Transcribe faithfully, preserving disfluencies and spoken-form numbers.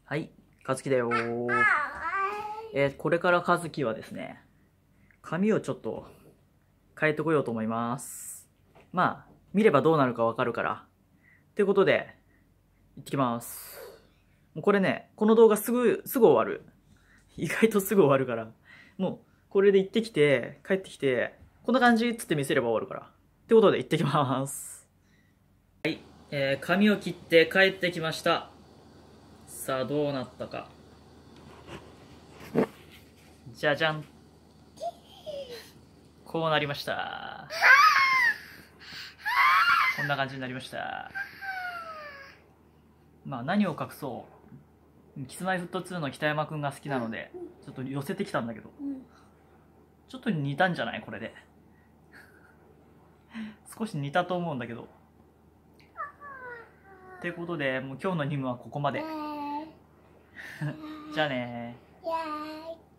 はい、和樹だよー。えーこれから和樹はですね、髪をちょっと変えてこようと思います。まあ、見ればどうなるかわかるから。ということで、行ってきます。もうこれね、この動画すぐ、すぐ終わる。意外とすぐ終わるから。もう、これで行ってきて、帰ってきて、こんな感じっつって見せれば終わるから。ってことで行ってきます。はい、えー髪を切って帰ってきました。さあ、どうなったか。じゃじゃん。こうなりました。こんな感じになりました。まあ何を隠そう。キスマイフットツーの北山くんが好きなので、ちょっと寄せてきたんだけど、ちょっと似たんじゃないこれで。少し似たと思うんだけど。ってことで、もう今日の任務はここまで。じゃあねー。